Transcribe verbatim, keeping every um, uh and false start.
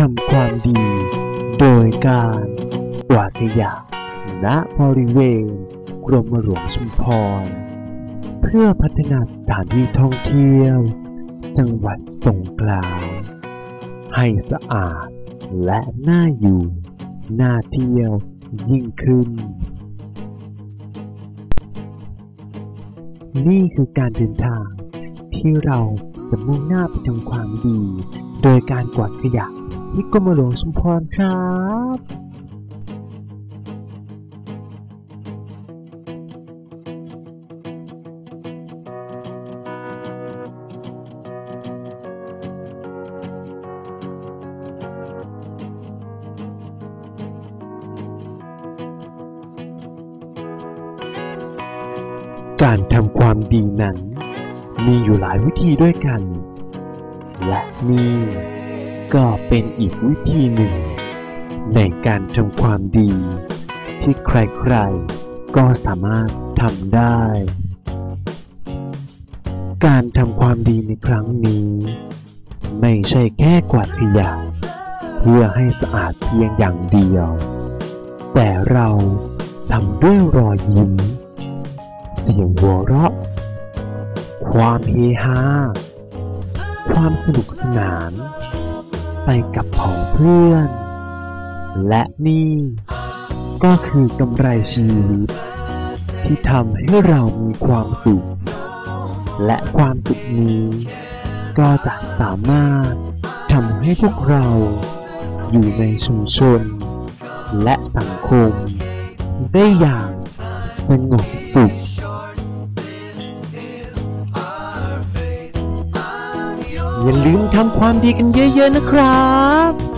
ำความดีโดยการกวาดขยะณบริเวณกรมหลวงชุมพรเพื่อพัฒนาสถานที่ท่องเที่ยวจังหวัดสงขลาให้สะอาดและน่าอยู่น่าเที่ยวยิ่งขึ้นนี่คือการเดินทางที่เราจะมุ่งหน้าไปทำความดีโดยการกวาดขยะที่กรมหลวงชุมพรครับการทำความดีนั้นมีอยู่หลายวิธีด้วยกันและนี่ก็เป็นอีกวิธีหนึ่งในการทำความดีที่ใครๆก็สามารถทำได้การทำความดีในครั้งนี้ไม่ใช่แค่กวาดขยะเพื่อให้สะอาดเพียงอย่างเดียวแต่เราทำด้วยรอยยิ้มเสียงหัวเราะความเฮฮาความสนุกสนานไปกับผองเพื่อนและนี่ก็คือกำไรชีวิตที่ทำให้เรามีความสุขและความสุขนี้ก็จะสามารถทำให้พวกเราอยู่ในชุมชนและสังคมได้อย่างสงบสุขอย่าลืมทำความดีกันเยอะๆนะครับ